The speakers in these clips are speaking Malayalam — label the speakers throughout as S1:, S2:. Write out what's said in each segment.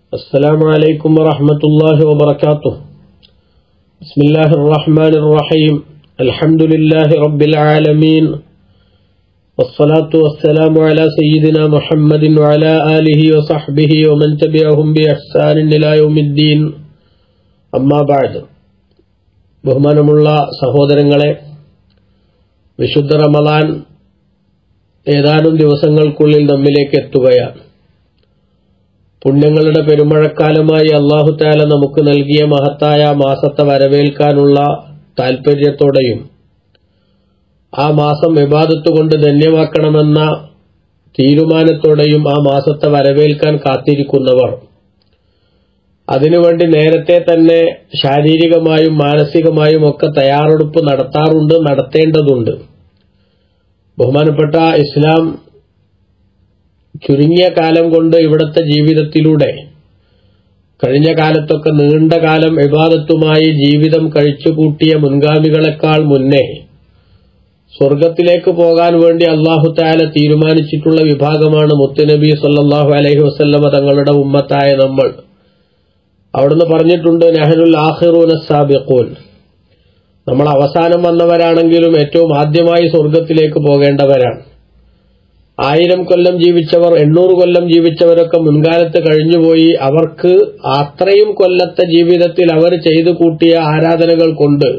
S1: السلام عليكم ورحمة الله وبركاته. بسم الله الرحمن الرحيم. الحمد لله رب العالمين، والصلاة والسلام على سيدنا محمد وعلى آله وصحبه ومن تبعهم بإحسان إلى يوم الدين. أما بعد. ബഹുമാനമുള്ള സഹോദരങ്ങളെ, വിശുദ്ധ റമളാൻ ഏതാനും ദിവസങ്ങൾക്കുള്ളിൽ നമ്മിലേക്ക് എത്തുകയാണ്. പുണ്യങ്ങളുടെ പെരുമഴക്കാലമായി അല്ലാഹു തആല നമുക്ക് നൽകിയ മഹത്തായ മാസത്തെ വരവേൽക്കാനുള്ള താൽപര്യത്തോടെയും ആ മാസം ഇബാദത്ത് കൊണ്ട് ധന്യമാക്കണമെന്ന തീരുമാനത്തോടെയും ആ മാസത്തെ വരവേൽക്കാൻ കാത്തിരിക്കുന്നവർ അതിനുവേണ്ടി നേരത്തെ തന്നെ ശാരീരികമായും മാനസികമായും ഒക്കെ തയ്യാറെടുപ്പ് നടത്താറുണ്ട്, നടത്തേണ്ടതുണ്ട്. ബഹുമാനപ്പെട്ട ഇസ്ലാം ചുരുങ്ങിയ കാലം കൊണ്ട് ഇവിടുത്തെ ജീവിതത്തിലൂടെ കഴിഞ്ഞ കാലത്തൊക്കെ നീണ്ട കാലം ഇബാദത്തുമായി ജീവിതം കഴിച്ചുകൂട്ടിയ മുൻഗാമികളെക്കാൾ മുന്നേ സ്വർഗത്തിലേക്ക് പോകാൻ വേണ്ടി അല്ലാഹു തആല തീരുമാനിച്ചിട്ടുള്ള വിഭാഗമാണ് മുത്തുനബി സല്ലല്ലാഹു അലൈഹി വസല്ലമ തങ്ങളുടെ ഉമ്മത്തായ നമ്മൾ. അവിടുന്ന് പറഞ്ഞിട്ടുണ്ട്, നഹ്നുൽ ആഖിറൂന സാബിഖൂൻ, നമ്മൾ അവസാനം വന്നവരാണെങ്കിലും ഏറ്റവും ആദ്യമായി സ്വർഗത്തിലേക്ക് പോകേണ്ടവരാണ്. 1000 കൊല്ലം ജീവിച്ചവർ, 800 കൊല്ലം ജീവിച്ചവരൊക്കെ മുൻകാലത്ത് കഴിഞ്ഞുപോയി. അവർക്ക് അത്രയും കൊല്ലത്തെ ജീവിതത്തിൽ അവർ ചെയ്തു കൂട്ടിയ ആരാധനകൾ കൊണ്ട്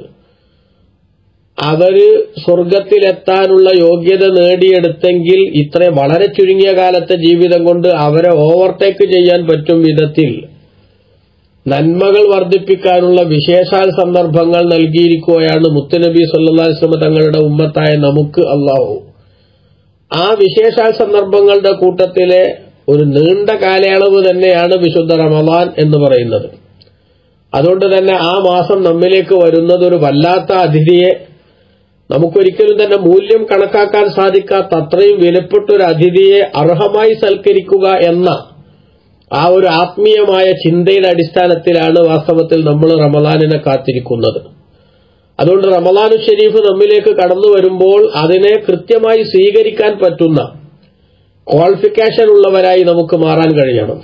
S1: അവര് സ്വർഗത്തിലെത്താനുള്ള യോഗ്യത നേടിയെടുത്തെങ്കിൽ ഇത്ര വളരെ ചുരുങ്ങിയ കാലത്തെ ജീവിതം കൊണ്ട് അവരെ ഓവർടേക്ക് ചെയ്യാൻ പറ്റും വിധത്തിൽ നന്മകൾ വർദ്ധിപ്പിക്കാനുള്ള വിശേഷാൽ സന്ദർഭങ്ങൾ നൽകിയിരിക്കുകയാണ് മുത്തുനബി സല്ലല്ലാഹു അലൈഹി വസല്ലം തങ്ങളുടെ ഉമ്മത്തായ നമുക്ക് അല്ലാഹു. ആ വിശേഷാൽ സന്ദർഭങ്ങളുടെ കൂട്ടത്തിലെ ഒരു നീണ്ട കാലയളവ് തന്നെയാണ് വിശുദ്ധ റമളാൻ എന്ന് പറയുന്നത്. അതുകൊണ്ട് തന്നെ ആ മാസം നമ്മിലേക്ക് വരുന്നത് ഒരു വല്ലാത്ത അതിഥിയെ, നമുക്കൊരിക്കലും തന്നെ മൂല്യം കണക്കാക്കാൻ സാധിക്കാത്ത അത്രയും വിലപ്പെട്ടൊരു അതിഥിയെ അർഹമായി സൽക്കരിക്കുക എന്ന ആ ഒരു ആത്മീയമായ ചിന്തയുടെ അടിസ്ഥാനത്തിലാണ് വാസ്തവത്തിൽ നമ്മൾ റമളാനിനെ കാത്തിരിക്കുന്നത്. അതുകൊണ്ട് റമളാനു ഷരീഫ് നമ്മിലേക്ക് കടന്നു വരുമ്പോൾ അതിനെ കൃത്യമായി സ്വീകരിക്കാൻ പറ്റുന്ന ക്വാളിഫിക്കേഷൻ ഉള്ളവരായി നമുക്ക് മാറാൻ കഴിയണം.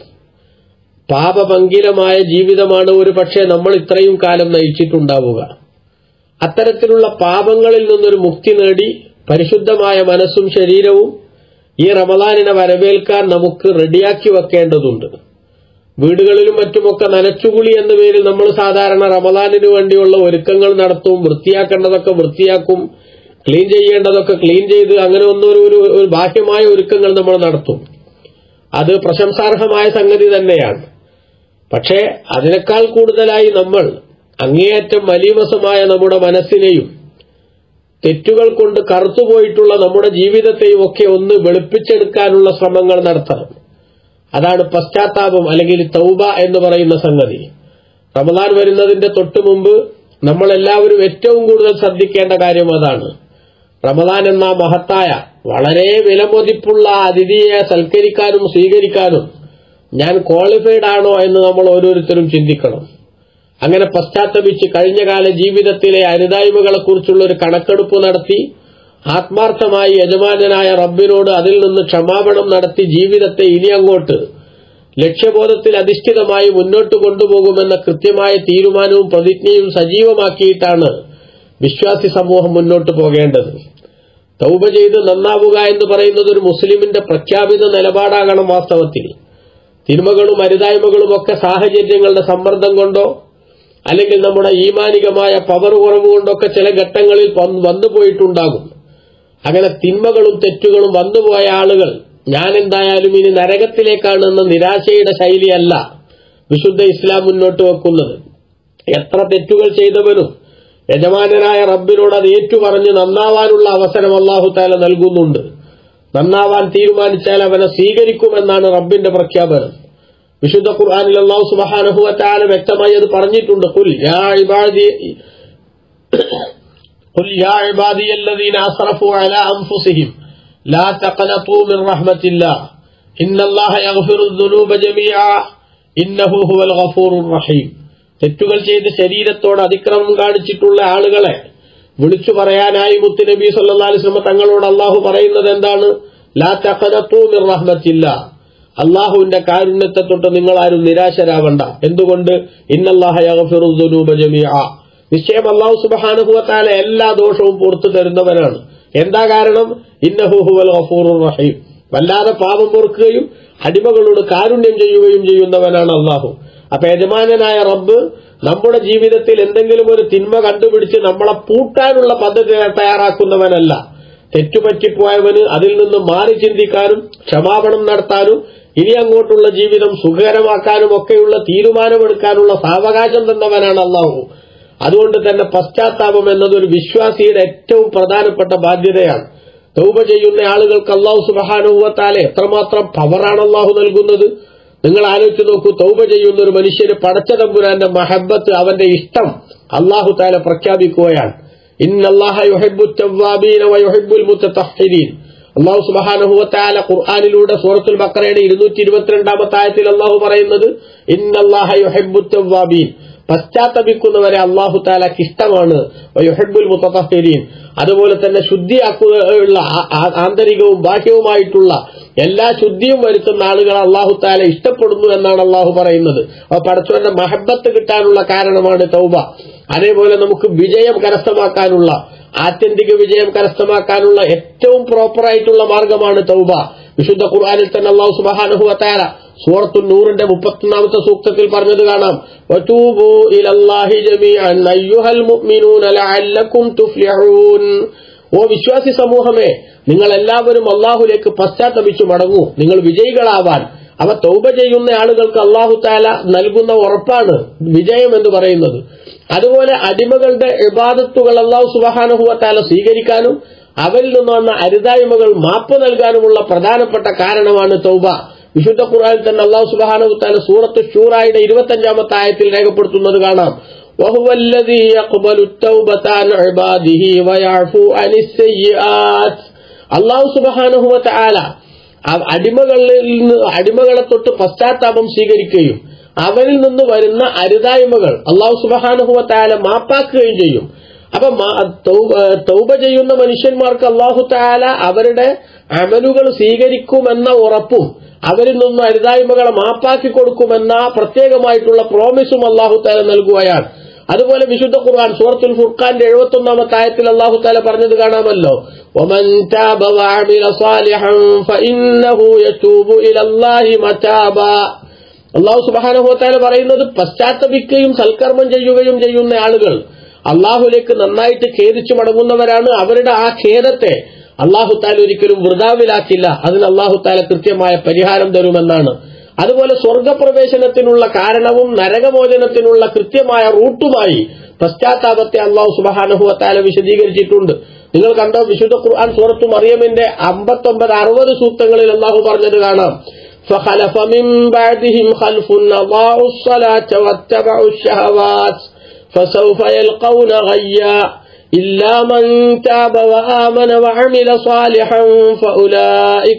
S1: പാപഭംഗിലമായ ജീവിതമാണ് ഒരു പക്ഷേ നമ്മൾ ഇത്രയും കാലം നയിച്ചിട്ടുണ്ടാവുക. അത്തരത്തിലുള്ള പാപങ്ങളിൽ നിന്നൊരു മുക്തി നേടി പരിശുദ്ധമായ മനസ്സും ശരീരവും ഈ റമളാനിനെ വരവേൽക്കാൻ നമുക്ക് റെഡിയാക്കി വെക്കേണ്ടതുണ്ട്. വീടുകളിലും മറ്റുമൊക്കെ നനച്ചുകുളി എന്ന പേരിൽ നമ്മൾ സാധാരണ റമളാനിനു വേണ്ടിയുള്ള ഒരുക്കങ്ങൾ നടത്തും. വൃത്തിയാക്കേണ്ടതൊക്കെ വൃത്തിയാക്കും, ക്ലീൻ ചെയ്യേണ്ടതൊക്കെ ക്ലീൻ ചെയ്ത് അങ്ങനെ ഒരു ബാഹ്യമായ ഒരുക്കങ്ങൾ നമ്മൾ നടത്തും. അത് പ്രശംസാർഹമായ സംഗതി തന്നെയാണ്. പക്ഷേ അതിനേക്കാൾ കൂടുതലായി നമ്മൾ അങ്ങേയറ്റം മലീമസമായ നമ്മുടെ മനസ്സിനെയും തെറ്റുകൾ കൊണ്ട് കറുത്തുപോയിട്ടുള്ള നമ്മുടെ ജീവിതത്തെയും ഒക്കെ ഒന്ന് വെളുപ്പിച്ചെടുക്കാനുള്ള ശ്രമങ്ങൾ നടത്തണം. അതാണ് പശ്ചാത്താപം അല്ലെങ്കിൽ തൗബ എന്ന് പറയുന്ന സംഗതി. റമളാൻ വരുന്നതിന്റെ തൊട്ടു മുമ്പ് നമ്മളെല്ലാവരും ഏറ്റവും കൂടുതൽ ശ്രദ്ധിക്കേണ്ട കാര്യം അതാണ്. റമളാൻ എന്ന മഹത്തായ വളരെ വിലമതിപ്പുള്ള അതിഥിയെ സൽക്കരിക്കാനും സ്വീകരിക്കാനും ഞാൻ ക്വാളിഫൈഡ് ആണോ എന്ന് നമ്മൾ ഓരോരുത്തരും ചിന്തിക്കണം. അങ്ങനെ പശ്ചാത്തപിച്ച് കഴിഞ്ഞകാല ജീവിതത്തിലെ അരുതായ്മകളെക്കുറിച്ചുള്ള ഒരു കണക്കെടുപ്പ് നടത്തി ആത്മാർത്ഥമായി യജമാനനായ റബ്ബിനോട് അതിൽ നിന്ന് ക്ഷമാപണം നടത്തി ജീവിതത്തെ ഇനി അങ്ങോട്ട് ലക്ഷ്യബോധത്തിൽ അധിഷ്ഠിതമായി മുന്നോട്ട് കൊണ്ടുപോകുമെന്ന കൃത്യമായ തീരുമാനവും പ്രതിജ്ഞയും സജീവമാക്കിയിട്ടാണ് വിശ്വാസി സമൂഹം മുന്നോട്ട് പോകേണ്ടത്. തൗബ ചെയ്ത് നന്നാവുക എന്ന് പറയുന്നത് ഒരു മുസ്ലിമിന്റെ പ്രഖ്യാപിത നിലപാടാകണം. വാസ്തവത്തിൽ തിന്മകളും അരുതായ്മകളും ഒക്കെ സാഹചര്യങ്ങളുടെ സമ്മർദ്ദം കൊണ്ടോ അല്ലെങ്കിൽ നമ്മുടെ ഈമാനികമായ പവർ കുറവ് കൊണ്ടൊക്കെ ചില ഘട്ടങ്ങളിൽ വന്നുപോയിട്ടുണ്ടാകും. അങ്ങനെ തിന്മകളും തെറ്റുകളും വന്നുപോയ ആളുകൾ ഞാൻ എന്തായാലും ഇനി നരകത്തിലേക്കാണെന്ന നിരാശയുടെ ശൈലിയല്ല വിശുദ്ധ ഇസ്ലാം മുന്നോട്ട് വെക്കുന്നത്. എത്ര തെറ്റുകൾ ചെയ്തവനും യജമാനനായ റബ്ബിനോട് അത് ഏറ്റുപറഞ്ഞ് നന്നാവാനുള്ള അവസരം അല്ലാഹു തആല നൽകുന്നുണ്ട്. നന്നാവാൻ തീരുമാനിച്ചാൽ അവനെ സ്വീകരിക്കുമെന്നാണ് റബ്ബിന്റെ പ്രഖ്യാപനം. വിശുദ്ധ ഖുർആനിൽ അല്ലാഹു സുബ്ഹാനഹു വ തആല വ്യക്തമായി അത് പറഞ്ഞിട്ടുണ്ട്. ഖുൽ യാ ഇബാദിയല്ലദീന അസ്റഫു അലാ അൻഫുസിഹിം ലാ തഖനതു മിൻ റഹ്മത്തില്ലാഹ് ഇന്നല്ലാഹ യഗ്ഫിറു ദുനൂബ ജമീഅ ഇന്നഹു ഹുവൽ ഗഫൂറുർ റഹീം. തെറ്റുകൾ ചെയ്ത് ശരീരത്തോട് അതിക്രമം കാണിച്ചിട്ടുള്ള ആളുകളെ വിളിച്ചു പറയാനായി മുത്തുനബി സല്ലല്ലാഹു അലൈഹി വസല്ലം തങ്ങളോട് അല്ലാഹു പറയുന്നത് എന്താണ്? ലാ തഖനതു മിൻ റഹ്മത്തില്ലാഹ്, അള്ളാഹുവിന്റെ കാരുണ്യത്തെ തൊട്ട് നിങ്ങൾ ആരും നിരാശരാവണ്ട. എന്തുകൊണ്ട്? ഇന്നല്ലാഹ യഗ്ഫിറു ദുനൂബ ജമീഅ, നിശ്ചയം അല്ലാഹു സുബ്ഹാനഹു വ തആല എല്ലാ ദോഷവും പുറത്തു തരുന്നവനാണ്. എന്താ കാരണം? ഇന്നഹു ഹുവൽ ഗഫൂറുർ റഹീം, വല്ലാതെ പാപം പൊറുക്കുകയും അടിമകളോട് കാരുണ്യം ചെയ്യുകയും ചെയ്യുന്നവനാണ് അള്ളാഹു. അപ്പൊ യജമാനനായ റബ്ബ് നമ്മുടെ ജീവിതത്തിൽ എന്തെങ്കിലും ഒരു തിന്മ കണ്ടുപിടിച്ച് നമ്മളെ പൂട്ടാനുള്ള പദ്ധതി തയ്യാറാക്കുന്നവനല്ല. തെറ്റുപറ്റിപ്പോയവന് അതിൽ നിന്ന് മാറി ചിന്തിക്കാനും ക്ഷമാപണം നടത്താനും ഇനി അങ്ങോട്ടുള്ള ജീവിതം സുഖകരമാക്കാനും ഒക്കെയുള്ള തീരുമാനമെടുക്കാനുള്ള സാവകാശം തന്നവനാണ് അള്ളാഹു. അതുകൊണ്ട് തന്നെ പശ്ചാത്താപം എന്നതൊരു വിശ്വാസിയുടെ ഏറ്റവും പ്രധാനപ്പെട്ട ബാധ്യതയാണ്. തൗബ ചെയ്യുന്ന ആളുകൾക്ക് അല്ലാഹു സുബ്ഹാനഹു വ തആല എത്രമാത്രം പവറാണ് അല്ലാഹു നൽകുന്നത്. നിങ്ങൾ ആലോചിച്ച് നോക്കൂ, തൗബ ചെയ്യുന്ന ഒരു മനുഷ്യന് പടച്ച തമ്പുരാന്റെ മഹബ്ബത്ത്, അവന്റെ ഇഷ്ടം അല്ലാഹു തആല പ്രഖ്യാപിക്കുകയാണ്. ഇന്നല്ലാഹ യുഹിബ്ബുത് തവ്വാബീന വ യുഹിബ്ബുൽ മുതതഹ്ഹിരീൻ. അല്ലാഹു സുബ്ഹാനഹു വ തആല ഖുർആനിലൂടെ സൂറത്തുൽ ബഖറയുടെ 222-ാമത്തെ ആയത്തിൽ അല്ലാഹു പറയുന്നത് ഇന്നല്ലാഹ യുഹിബ്ബുത് തവ്വാബീൻ, പശ്ചാത്തപിക്കുന്നവരെ അല്ലാഹു തആലക്ക് ഇഷ്ടമാണ്. വയുഹിബ്ബുൽ മുതതഹ്ഹിരീൻ, അതുപോലെ തന്നെ ശുദ്ധിയാക്കുകയുള്ള ആന്തരികവും ബാഹ്യവുമായിട്ടുള്ള എല്ലാ ശുദ്ധിയും വരുത്തുന്ന ആളുകളെ അല്ലാഹു തആല ഇഷ്ടപ്പെടുന്നു എന്നാണ് അല്ലാഹു പറയുന്നത്. അപ്പൊ പടച്ചവന്റെ മഹബ്ബത്ത് കിട്ടാനുള്ള കാരണമാണ് തൗബ. അതേപോലെ നമുക്ക് വിജയം കരസ്ഥമാക്കാനുള്ള, ആത്യന്തിക വിജയം കരസ്ഥമാക്കാനുള്ള ഏറ്റവും പ്രോപ്പറായിട്ടുള്ള മാർഗമാണ് തൗബ. വിശുദ്ധ ഖുർആനിൽ തന്നെ അല്ലാഹു സുബ്ഹാനഹു വ തആല സൂറത്തുൻ നൂറിന്റെ 31-ാമത്തെ സൂക്തത്തിൽ പറഞ്ഞത് കാണാം, വതൂബു ഇലല്ലാഹി ജമീഅൻ അയ്യുഹൽ മുഅ്മിനൂന ലഅല്ലകും തുഫ്ലിഹൂൻ. ഓ വിശ്വാസി സമൂഹമേ, നിങ്ങൾ എല്ലാവരും അല്ലാഹുവിലേക്ക് പശ്ചാത്തപിച്ചു മടങ്ങൂ, നിങ്ങൾ വിജയികളാവാൻ. അവ തൗബ ചെയ്യുന്ന ആളുകൾക്ക് അല്ലാഹു തആല നൽകുന്ന ഉറപ്പാണ് വിജയം എന്ന് പറയുന്നത്. അതുപോലെ അടിമകളുടെ ഇബാദത്തുകൾ അല്ലാഹു സുബ്ഹാനഹു വ തആല സ്വീകരിക്കാനും അവരിൽ നിന്ന് വന്ന അരുതായ്മകൾ മാപ്പ് നൽകാനുമുള്ള പ്രധാനപ്പെട്ട കാരണമാണ് തൗബ. വിശുദ്ധ ഖുർആനിൽ തന്നെ അല്ലാഹു സുബ്ഹാനഹു വ തആല സൂറത്തു ശൂറായുടെ 25-ാമത്തെ ആയത്തിൽ രേഖപ്പെടുത്തുന്നത് കാണാം, വഹുവല്ലദീ യഖ്ബലുത് തൗബത അൻ ഇബാദിഹി വയഅഫു അനിസ് സയ്യിആത്ത്. അല്ലാഹു സുബ്ഹാനഹു വ തആല അടിമകളെ തൊട്ട് പശ്ചാത്താപം സ്വീകരിക്കുകയും അവരിൽ നിന്ന് വരുന്ന അരുതായ്മകൾ അല്ലാഹു സുബ്ഹാനഹു വ തആല മാപ്പാക്കുകയും ചെയ്യും. അപ്പൊ തൗബ ചെയ്യുന്ന മനുഷ്യന്മാർക്ക് അല്ലാഹു തആല അവരുടെ അമലുകൾ സ്വീകരിക്കുമെന്ന ഉറപ്പും അവരിൽ നിന്ന് അരുതായ്മകളെ മാപ്പാക്കി കൊടുക്കുമെന്ന പ്രത്യേകമായിട്ടുള്ള പ്രോമിസും അല്ലാഹു തആല നൽകുകയാണ്. അതുപോലെ വിശുദ്ധ ഖുർആൻ സൂറത്തുൽ ഫുർഖാന്റെ 71-ാമത്തെ ആയത്തിൽ അല്ലാഹു തആല പറഞ്ഞത് കാണാമല്ലോ, വമൻ താബ വഅമില സാലിഹൻ ഫഇന്നഹു യതൂബു ഇലല്ലാഹി മതാബ. അല്ലാഹു സുബ്ഹാനഹു വ തആല പറയുന്നത്, പശ്ചാത്തപിക്കുകയും സൽക്കർമ്മം ചെയ്യുകയും ചെയ്യുന്ന ആളുകൾ അല്ലാഹുവിലേക്ക് നന്നായിട്ട് ഖേദിച്ചു മടങ്ങുന്നവരാണ്. അവരുടെ ആ ഖേദത്തെ അല്ലാഹു തആല ഒരിക്കലും വൃഥാവിലാക്കില്ല. അതിന് അല്ലാഹു തആല കൃത്യമായ പരിഹാരം തരുമെന്നാണ്. അതുപോലെ സ്വർഗപ്രവേശനത്തിനുള്ള കാരണവും നരകമോചനത്തിനുള്ള കൃത്യമായ റൂട്ടുമായി പശ്ചാത്താപത്തെ അല്ലാഹു സുബ്ഹാനഹു വ തആല വിശദീകരിച്ചിട്ടുണ്ട്. നിങ്ങൾ കണ്ടോ, വിശുദ്ധ ഖുർആൻ സൂറത്തു മറിയമിന്റെ 59-60 സൂക്തങ്ങളിൽ അല്ലാഹു പറഞ്ഞത് കാണാം, فخلف من بعدهم خلف أضاعوا الصلاة واتبعوا الشهوات فسوف يلقون غيا إلا من تاب وآمن وعمل صالحا فأولئك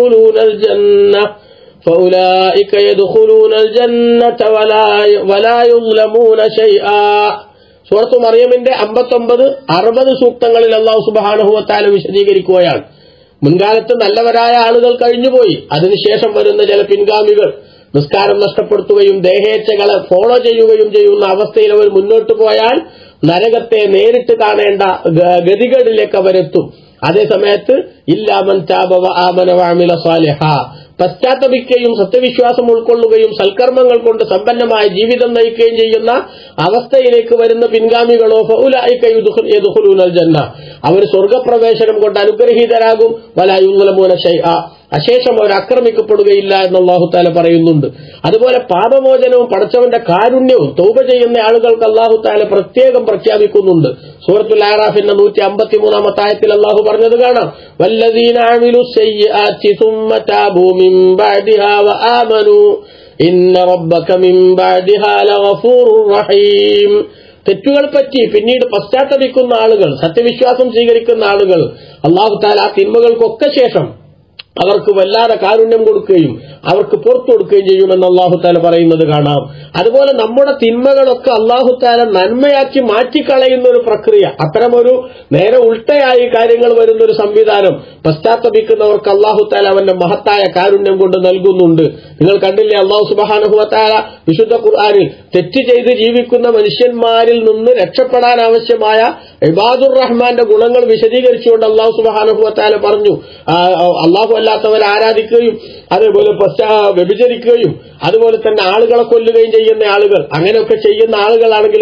S1: يدخلون الجنة ولا يظلمون شيئا. സൂറത്തു മറിയമിന്റെ 59-60 സൂക്തങ്ങളിൽ അല്ലാഹു സുബ്ഹാനഹു വ തആല വിശദീകരിക്കുകയാണ്. മുൻകാലത്ത് നല്ലവരായ ആളുകൾ കഴിഞ്ഞുപോയി. അതിനുശേഷം വരുന്ന ചില പിൻഗാമികൾ നിസ്കാരം നഷ്ടപ്പെടുത്തുകയും ദേഹേച്ഛകളെ ഫോളോ ചെയ്യുകയും ചെയ്യുന്ന അവസ്ഥയിൽ അവർ മുന്നോട്ട് പോയാൽ നരകത്തെ നേരിട്ട് കാണേണ്ട ഗതികേടിലേക്ക് അവരെത്തും. അതേസമയത്ത് ഇല്ലാമൻ താബ വ ആമന വഅമില സാലിഹ, പശ്ചാത്തപിക്കുകയും സത്യവിശ്വാസം ഉൾക്കൊള്ളുകയും സൽക്കർമ്മങ്ങൾ കൊണ്ട് സമ്പന്നമായ ജീവിതം നയിക്കുകയും ചെയ്യുന്ന അവസ്ഥയിലേക്ക് വരുന്ന പിൻഗാമികളോ ഫഉലൈക യദ്ഖുലൂനൽ ജന്ന, അവർ സ്വർഗപ്രവേശനം കൊണ്ട് അനുഗ്രഹീതരാകും. വലാ യുദ്ലമൂന ശൈഅ, അശേഷം അവർ ആക്രമിക്കപ്പെടുകയില്ല എന്ന് അല്ലാഹു തആല പറയുന്നുണ്ട്. അതുപോലെ പാപമോചനവും പടച്ചവന്റെ കാരുണ്യവും തൗബ ചെയ്യുന്ന ആളുകൾക്ക് അല്ലാഹു തആല പ്രത്യേകം പ്രഖ്യാപിക്കുന്നുണ്ട്. സൂറത്തുൽ അറാഫിന്റെ 153-ാമത്തെ ആയത്തിൽ അല്ലാഹു പറഞ്ഞത് കാണാം, വല്ലദീന അമിലുസ് സയ്യിആതി സുമ്മ താബൂ മിൻ ബഅദിഹാ വആമനൂ ഇന്ന റബ്ബക മിൻ ബഅദിഹാ ലഗഫൂറുർ റഹീം. തെറ്റുകൾ പറ്റി പിന്നീട് പശ്ചാത്തപിക്കുന്ന ആളുകൾ, സത്യവിശ്വാസം സ്വീകരിക്കുന്ന ആളുകൾ, അല്ലാഹു തആല ആ തിന്മകൾക്കൊക്കെ ശേഷം അവർക്ക് വല്ലാതെ കാരുണ്യം കൊടുക്കുകയും അവർക്ക് പുറത്തു കൊടുക്കുകയും ചെയ്യുമെന്ന് അല്ലാഹു തആല പറയുന്നത് കാണാം. അതുപോലെ നമ്മുടെ തിന്മകളൊക്കെ അല്ലാഹു തആല നന്മയാക്കി മാറ്റിക്കളയുന്ന ഒരു പ്രക്രിയ, അത്തരമൊരു നേരെ ഉൾട്ടയായി കാര്യങ്ങൾ വരുന്ന ഒരു സംവിധാനം പശ്ചാത്തപിക്കുന്നവർക്ക് അല്ലാഹു തആല അവന്റെ മഹത്തായ കാരുണ്യം കൊണ്ട് നൽകുന്നുണ്ട്. നിങ്ങൾ കണ്ടില്ലേ, അല്ലാഹു സുബ്ഹാനഹു വ തആല വിശുദ്ധ ഖുർആനിൽ തെറ്റ് ചെയ്ത് ജീവിക്കുന്ന മനുഷ്യന്മാരിൽ നിന്ന് രക്ഷപ്പെടാൻ ആവശ്യമായ ഇബാദുർ റഹ്മാന്റെ ഗുണങ്ങൾ വിശദീകരിച്ചുകൊണ്ട് അല്ലാഹു സുബ്ഹാനഹു വ തആല പറഞ്ഞു, അല്ലാഹു അല്ലാത്തവരെ ആരാധിക്കുകയും അതേപോലെ വ്യഭിചരിക്കുകയും അതുപോലെ തന്നെ ആളുകളെ കൊല്ലുകയും ചെയ്യുന്ന ആളുകൾ, അങ്ങനെയൊക്കെ ചെയ്യുന്ന ആളുകളാണെങ്കിൽ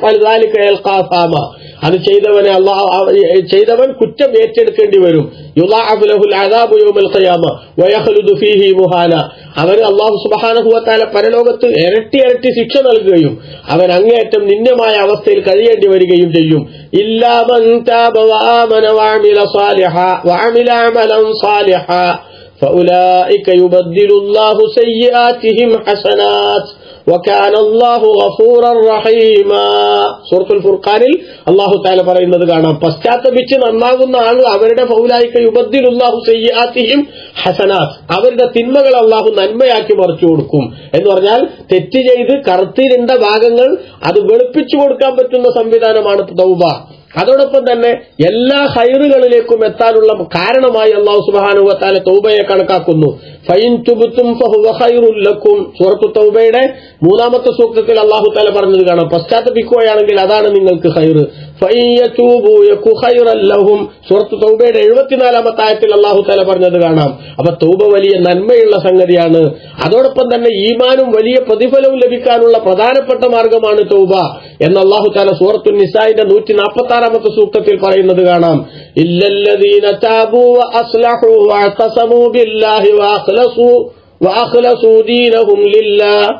S1: അത് ചെയ്തവൻ കുറ്റം ഏറ്റെടുക്കേണ്ടി വരും. അവന് അല്ലാഹു സുബ്ഹാനഹു വ തആല പരലോകത്ത് ഇരട്ടി ഇരട്ടി ശിക്ഷ നൽകുകയും അവൻ അങ്ങേയറ്റം നിന്ദ്യമായ അവസ്ഥയിൽ കഴിയേണ്ടി വരികയും ചെയ്യും. ഇല്ലാ മൻ താബ വആമന വഅമില അമലൻ സാലിഹാ فأولئك يبدل الله سيئاتهم حسنات وكان الله غفورا رحيما. സൂറത്തുൽ ഫുർഖാനിൽ അല്ലാഹു തആല പറയുന്നത് കാണാം, പശ്ചാത്തപിച്ച് നന്നാകുന്ന ആൾ അവരുടെ ഫൗലായിക യുബദ്ദിലുല്ലാഹു സയ്യിആതിഹിം ഹസനാത്ത്, അവരുടെ തിന്മകൾ അല്ലാഹു നന്മയാക്കി മറിച്ചു കൊടുക്കും എന്ന് പറഞ്ഞാൽ തെറ്റ് ചെയ്ത് കറുത്തിരുണ്ട ഭാഗങ്ങൾ അത് വെളുപ്പിച്ചു കൊടുക്കാൻ പറ്റുന്ന സംവിധാനമാണ് തൗബ. അതോടൊപ്പം തന്നെ എല്ലാ ഖൈറുകളിലേക്കും എത്താനുള്ള കാരണമായി അല്ലാഹു സുബ്ഹാനഹു വ തആല തൗബയെ കണക്കാക്കുന്നു. ഫൈൻ തുബ്തും ഫഹുവ ഖൈറുൽ ലക്കും. സൂറത്തു തൗബയുടെ 3-ാമത്തെ സൂക്തത്തിൽ അല്ലാഹു തആല പറഞ്ഞത് കാണാം, പശ്ചാത്തപിക്കുകയാണെങ്കിൽ അതാണ് നിങ്ങൾക്ക് ഖൈർ. ഫൈൻ യതൂബു യകു ഖൈറൻ ലഹും. സൂറത്തു തൗബയുടെ 74-ാമത്തെ ആയത്തിൽ അല്ലാഹു തആല പറഞ്ഞത് കാണാം. അപ്പൊ തൗബ വലിയ നന്മയുള്ള സംഗതിയാണ്. അതോടൊപ്പം തന്നെ ഈമാനും വലിയ പ്രതിഫലവും ലഭിക്കാനുള്ള പ്രധാനപ്പെട്ട മാർഗമാണ് തൗബ എന്ന് അല്ലാഹു തആല സൂറത്തുൻ നിസാഇന്റെ 146-ാമത്തെ സൂക്തത്തിൽ പറയുന്നത് കാണാം. ഇല്ലല്ലദീന താബൂ വഅസ്ലഹൂ വഅതസമൂ ബില്ലാഹി വഅഖ്ലസൂ ദീനഹും ലില്ലാഹ്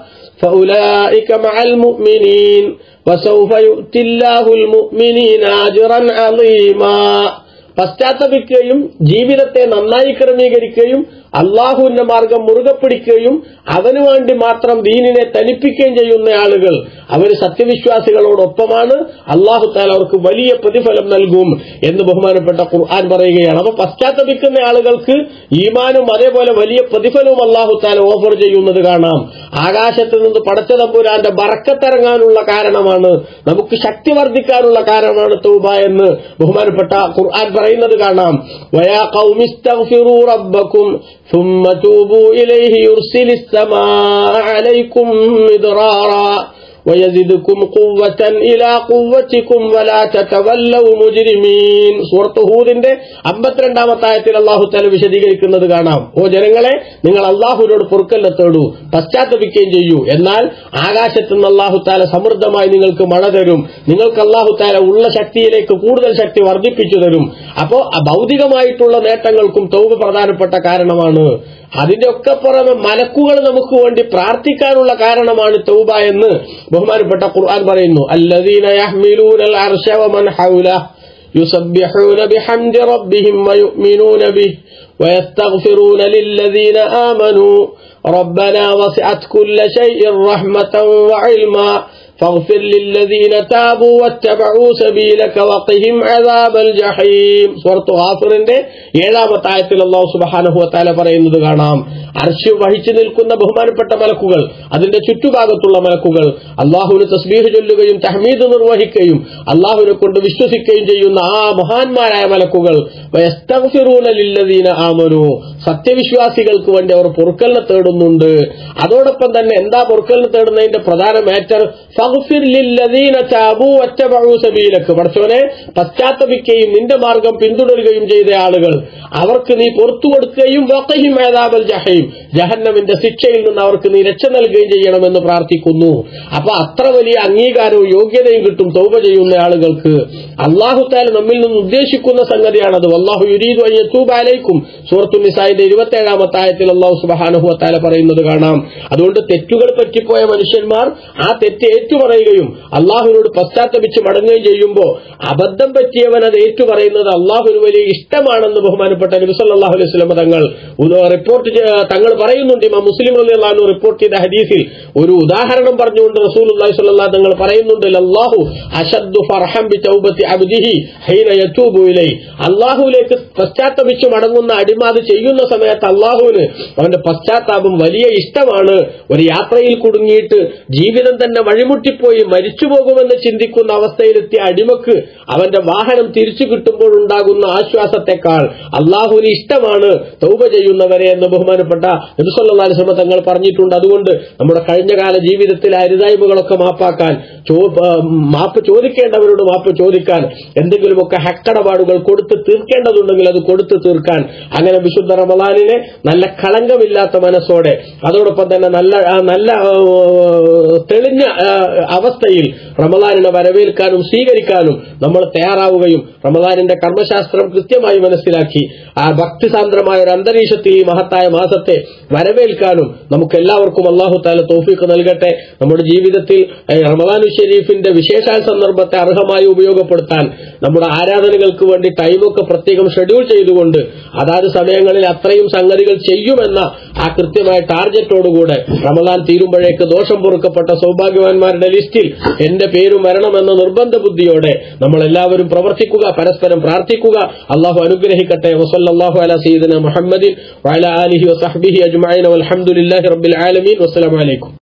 S1: ഫഉലൈക മഅൽ മുഅ്മിനീൻ വസൗഫ യുഅ്തില്ലാഹുൽ മുഅ്മിനീന അജ്റൻ അളീമാ. പശ്ചാത്തപിക്കുകയും ജീവിതത്തെ നന്നായി ക്രമീകരിക്കുകയും അള്ളാഹുവിന്റെ മാർഗം മുറുകെ പിടിക്കുകയും അവനു വേണ്ടി മാത്രം ദീനിനെ തനിപ്പിക്കുകയും ചെയ്യുന്ന ആളുകൾ അവർ സത്യവിശ്വാസികളോടൊപ്പമാണ്. അള്ളാഹു തആല അവർക്ക് വലിയ പ്രതിഫലം നൽകും എന്ന് ബഹുമാനപ്പെട്ട ഖുർആൻ പറയുകയാണ്. അപ്പൊ പശ്ചാത്തപിക്കുന്ന ആളുകൾക്ക് ഈമാനും അതേപോലെ വലിയ പ്രതിഫലവും അള്ളാഹു തആല ഓഫർ ചെയ്യുന്നത് കാണാം. ആകാശത്ത് നിന്ന് പടച്ച തമ്പുരാന്റെ ബറക്കത്തിറങ്ങാനുള്ള കാരണമാണ്, നമുക്ക് ശക്തി വർദ്ധിക്കാനുള്ള കാരണമാണ് തൗബ എന്ന് ബഹുമാനപ്പെട്ട ഖുർആൻ പറയുന്നത് കാണാം. വയാ ഖൗമിസ്തഗ്ഫിറൂ റബ്ബക്കും ثم توبوا إليه يرسل السماء عليكم مدرارا ويزدكم قوة إلى قوتكم ولا تتولوا مجرمين. സൂറത്ത് ഹൂദിന്റെ 52-ാമത്തെ ആയത്തിൽ അല്ലാഹു തആല വിശദീകരിക്കുന്നത് കാണാം, ഓ ജനങ്ങളെ, നിങ്ങൾ അല്ലാഹുവിനോട് പൊറുക്കലിനെ തേടൂ, പശ്ചാത്തപിക്കുകയും ചെയ്യൂ, എന്നാൽ ആകാശത്ത് നിന്ന് അല്ലാഹു തആല സമൃദ്ധമായി നിങ്ങൾക്ക് മഴ തരും, നിങ്ങൾക്ക് അല്ലാഹു തആല ഉള്ള ശക്തിയിലേക്ക് കൂടുതൽ ശക്തി വർദ്ധിപ്പിച്ചു തരും. അപ്പോ ഭൗതികമായിട്ടുള്ള നേട്ടങ്ങൾക്കും തൗബ പ്രധാനപ്പെട്ട കാരണമാണ്. അതിന്റെ ഒക്കെ പുറമെ മലക്കുകൾ നമുക്ക് വേണ്ടി പ്രാർത്ഥിക്കാനുള്ള കാരണമാണ് തൗബ എന്ന് ബഹുമാനപ്പെട്ട ഖുർആൻ പറയുന്നു. അല്ലദീന യഹ്മിലൂനൽ അർശ വമൻ ഹൗലഹു യുസബ്ബിഹൂന ബിഹംദി റബ്ബിഹിം വയുഅ്മിനൂന ബിഹി വയസ്തഗ്ഫിറൂന ലില്ലദീന ആമനൂ റബ്ബനാ വസിഅത് കുല്ല ശൈഇൻ റഹ്മതൻ വഇൽമാ فاغفر للذين تابوا واتبعوا سبيلك وقهم عذاب الجحيم. സൂറത്ത് ഗാഫിറിന്റെ 7-ാമത്തെ ആയത്തിൽ അല്ലാഹു സുബ്ഹാനഹു വ തആല പറയുന്നത് കാണാം, അർശ് വഹിച്ചു നിൽക്കുന്ന ബഹുമാനപ്പെട്ട മലക്കുകൾ, അതിന്റെ ചുറ്റുഭാഗത്തുള്ള മലക്കുകൾ അല്ലാഹുവിന് തസ്ബീഹ് ചൊല്ലുകയും തഹ്മീദ് നിർവഹിക്കുകയും അല്ലാഹുവിനെ കൊണ്ട് വിശ്വസിക്കുകയും ചെയ്യുന്ന ആ മഹാന്മാരായ മലക്കുകൾ വയസ്തഗ്ഫിറൂന ലില്ലദീന ആമനൂ, സത്യവിശ്വാസികൾക്ക് വേണ്ടി അവർ പൊറുക്കലിനെ തേടുന്നുണ്ട്. അതോടൊപ്പം തന്നെ എന്താ പൊറുക്കലിനെ തേടുന്നതിന്റെ പ്രധാന മാറ്റർ? ഫഗ്ഫിർ ലില്ലദീന താബൂ വത്തബഉ സബീലക. പടച്ചോനെ, പശ്ചാത്തപിക്കുകയും നിന്റെ മാർഗം പിന്തുടരുകയും ചെയ്ത ആളുകൾ അവർക്ക് നീ പുറത്തു കൊടുക്കുകയും വഖിഹിം അദാബൽ ജഹീം, ജഹന്നമിന്റെ ശിക്ഷയിൽ നിന്ന് അവർക്ക് നീ രക്ഷ നൽകുകയും ചെയ്യണമെന്ന് പ്രാർത്ഥിക്കുന്നു. അപ്പൊ അത്ര വലിയ അംഗീകാരവും യോഗ്യതയും കിട്ടും തൗബ ചെയ്യുന്ന ആളുകൾക്ക്. അല്ലാഹു തആല നമ്മിൽ നിന്ന് ഉദ്ദേശിക്കുന്ന സംഗതിയാണത്. വല്ലാഹു യുരീദു അൻ യതൂബ അലൈക്കും. സൂറത്തുൻ നിസാഇന്റെ 27-ാമത്തെ ആയത്തിൽ അല്ലാഹു സുബ്ഹാനഹു വ തആല പറയുന്നത് കാണാം. അതുകൊണ്ട് തെറ്റുകൾ പറ്റിപ്പോയ മനുഷ്യന്മാർ ആ തെറ്റ് ഏറ്റുപറയുകയും അള്ളാഹുവിനോട് പശ്ചാത്തപിച്ച് മടങ്ങുകയും ചെയ്യുമ്പോൾ അബദ്ധം പറ്റിയവൻ അത് ഏറ്റുപറയുന്നത് അള്ളാഹുവിന് വലിയ ഇഷ്ടമാണെന്ന് ബഹുമാനപ്പെട്ട നബി സല്ലല്ലാഹു അലൈഹി വസല്ലം തങ്ങൾ റിപ്പോർട്ട് തങ്ങൾ പറയുന്നുണ്ട്. ഇമാം മുസ്ലിം റളിയല്ലാഹു അൻഹു റിപ്പോർട്ട് ചെയ്ത ഹദീസിൽ ഒരു ഉദാഹരണം പറഞ്ഞുകൊണ്ട് റസൂലുള്ളാഹി സ്വല്ലല്ലാഹു തങ്ങൾ പറയുന്നുണ്ട്, അല്ലാഹു അശദ്ദു ഫർഹം ബിതൗബത്തി അബ്ദിഹി ഹീന യതൂബു ഇലൈഹി. അല്ലാഹുവിലേക്ക് പശ്ചാത്തപിച്ചു മടങ്ങുന്ന അടിമ അത് ചെയ്യുന്ന സമയത്ത് അല്ലാഹുവിന് അവന്റെ പശ്ചാത്താപം വലിയ ഇഷ്ടമാണ്. ഒരു യാത്രയിൽ കുടുങ്ങിയിട്ട് ജീവിതം തന്നെ വഴിമുട്ടിപ്പോയി മരിച്ചു പോകുമെന്ന് ചിന്തിക്കുന്ന അവസ്ഥയിലെത്തിയ അടിമക്ക് അവന്റെ വാഹനം തിരിച്ചു കിട്ടുമ്പോൾ ഉണ്ടാകുന്ന ആശ്വാസത്തെക്കാൾ അല്ലാഹുവിന് ഇഷ്ടമാണ് തൗബ ചെയ്യുന്നവരെ എന്ന് ബഹുമാനപ്പെട്ട നബി സല്ലല്ലാഹു അലൈഹി വസല്ലം തങ്ങൾ പറഞ്ഞിട്ടുണ്ട്. അതുകൊണ്ട് നമ്മുടെ കഴിഞ്ഞകാല ജീവിതത്തിലെ അരുതായ്മകളൊക്കെ മാപ്പാക്കാൻ, മാപ്പ് ചോദിക്കേണ്ടവരോട് മാപ്പ് ചോദിക്കാൻ, എന്തെങ്കിലുമൊക്കെ ഹക്കടപാടുകൾ കൊടുത്ത് തീർക്കേണ്ടതുണ്ടെങ്കിൽ അത് കൊടുത്തു തീർക്കാൻ, അങ്ങനെ വിശുദ്ധ റമളാനിനെ നല്ല കളങ്കമില്ലാത്ത മനസ്സോടെ അതോടൊപ്പം തന്നെ നല്ല തെളിഞ്ഞ അവസ്ഥയിൽ റമളാനിനെ വരവേൽക്കാനും സ്വീകരിക്കാനും നമ്മൾ തയ്യാറാവുകയും റമളാനിന്റെ കർമ്മശാസ്ത്രം കൃത്യമായി മനസ്സിലാക്കി ആ ഭക്തിസാന്ദ്രമായ ഒരു അന്തരീക്ഷത്തിൽ ഈ മഹത്തായ മാസത്തെ വരവേൽക്കാനും നമുക്ക് എല്ലാവർക്കും അല്ലാഹു തആല തൗഫീഖ് നൽകട്ടെ. നമ്മുടെ ജീവിതത്തിൽ റമളാനുൽ ഷരീഫിന്റെ വിശേഷാൽ സന്ദർഭത്തെ അർഹമായി ഉപയോഗപ്പെടുത്താൻ നമ്മുടെ ആരാധനകൾക്ക് വേണ്ടി ടൈമൊക്കെ പ്രത്യേകം ഷെഡ്യൂൾ ചെയ്തുകൊണ്ട് അതാത് സമയങ്ങളിൽ അത്രയും സംഗതികൾ ചെയ്യുമെന്ന ആ കൃത്യമായ ടാർഗറ്റോടുകൂടെ റമളാൻ തീരുമ്പോഴേക്ക് ദോഷം പൊറുക്കപ്പെട്ട സൗഭാഗ്യവാന്മാരുടെ ലിസ്റ്റിൽ എന്റെ പേരും വരണമെന്ന നിർബന്ധ ബുദ്ധിയോടെ നമ്മൾ എല്ലാവരും പ്രവർത്തിക്കുക, പരസ്പരം പ്രാർത്ഥിക്കുക. അല്ലാഹു അനുഗ്രഹിക്കട്ടെ. വസല്ലല്ലാഹു അലാ സയ്യിദിന മുഹമ്മദിൻ വഅലാ ആലിഹി വസഹ്ബിഹി അജ്മഈൻ വൽഹംദുലില്ലാഹി റബ്ബിൽ ആലമീൻ. വസ്സലാമു അലൈക്കും.